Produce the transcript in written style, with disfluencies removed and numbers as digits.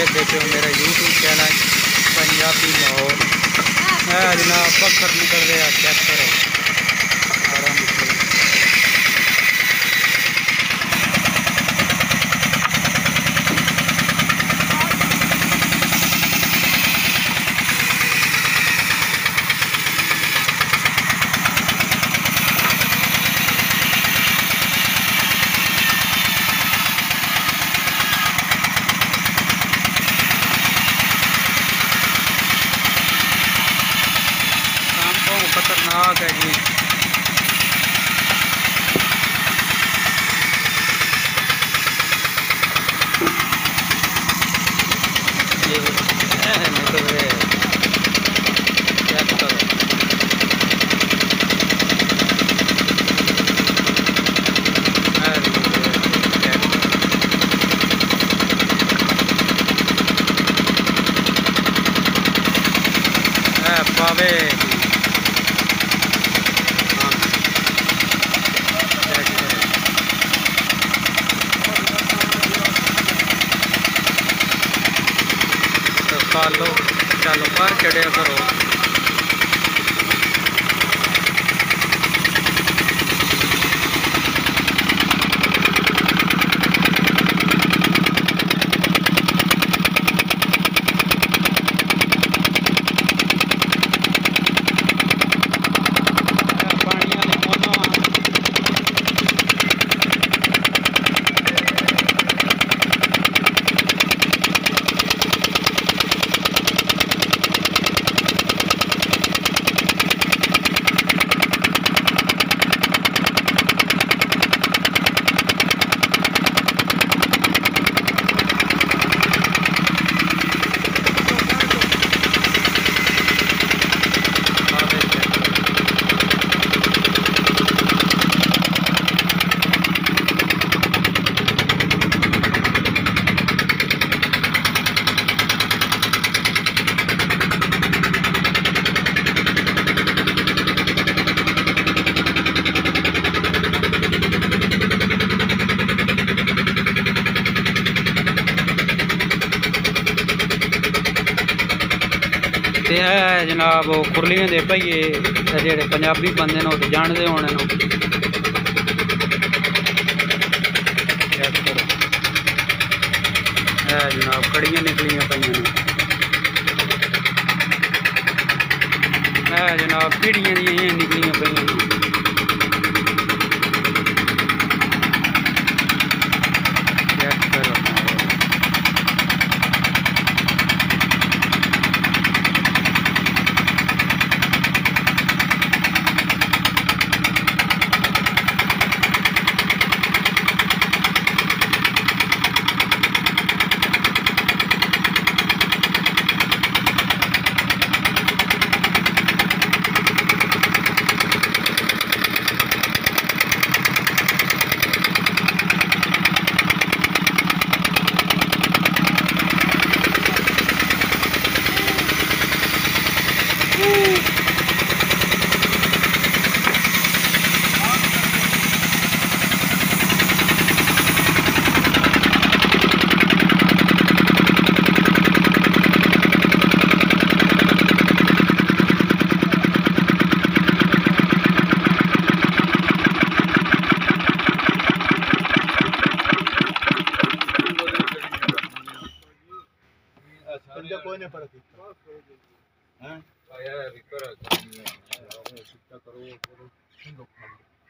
देखते हो मेरा यूट्यूब चैनल पंजाबी माहौल है जनाब। पत्थर निकल रहे हैं, चेक करो आराम से। खतरनाक है जी। ये निकल रहे हैं, चेक करो। पावे लो, चलो बाहर चढ़िया करो। है जनाब खुरलियां दे भईए जेड़े पंजाबी बंदे ने तो जानते होने है जनाब। कड़ियां निकलियां पईयां है जनाब, पीढ़ियां दियां निकलियां पईयां। कोई नहीं फर्क हैं आया भी करो